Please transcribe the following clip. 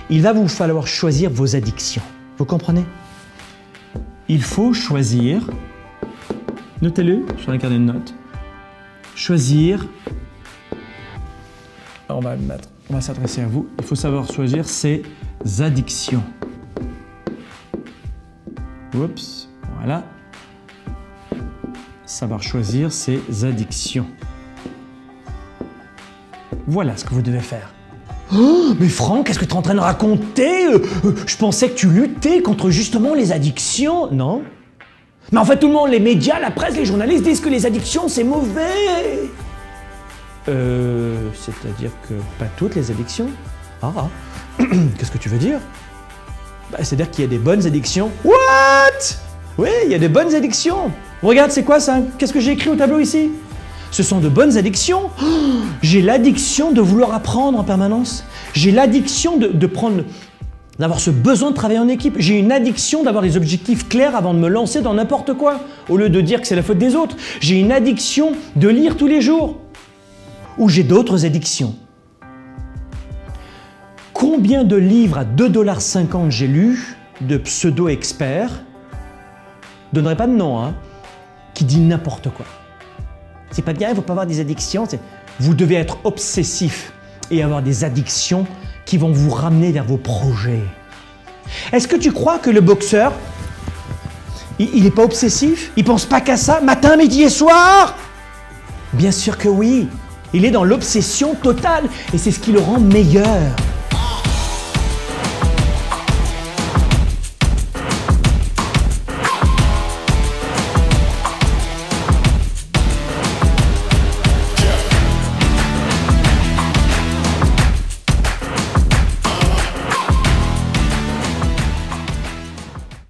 il va vous falloir choisir vos addictions. Vous comprenez? Il faut choisir, notez-le sur un carnet de notes, choisir, on va s'adresser à vous, il faut savoir choisir ses addictions. Oups, voilà. Savoir choisir ses addictions. Voilà ce que vous devez faire. Oh, mais Franck, qu'est-ce que tu es en train de raconter? Je pensais que tu luttais contre justement les addictions. Non? Mais en fait, tout le monde, les médias, la presse, les journalistes disent que les addictions, c'est mauvais. C'est-à-dire que pas toutes les addictions. Ah, qu'est-ce que tu veux dire? Bah, c'est-à-dire qu'il y a des bonnes addictions. What? Oui, il y a des bonnes addictions. Regarde, c'est quoi ça? Qu'est-ce que j'ai écrit au tableau ici? Ce sont de bonnes addictions. Oh, j'ai l'addiction de vouloir apprendre en permanence. J'ai l'addiction d'avoir ce besoin de travailler en équipe. J'ai une addiction d'avoir des objectifs clairs avant de me lancer dans n'importe quoi, au lieu de dire que c'est la faute des autres. J'ai une addiction de lire tous les jours. Ou j'ai d'autres addictions. Combien de livres à 2,50 $ j'ai lu de pseudo-experts, je donnerai pas de nom, hein, qui dit n'importe quoi. C'est pas bien, il ne faut pas avoir des addictions. Vous devez être obsessif et avoir des addictions qui vont vous ramener vers vos projets. Est-ce que tu crois que le boxeur, il n'est pas obsessif? Il ne pense pas qu'à ça, matin, midi et soir? Bien sûr que oui. Il est dans l'obsession totale et c'est ce qui le rend meilleur.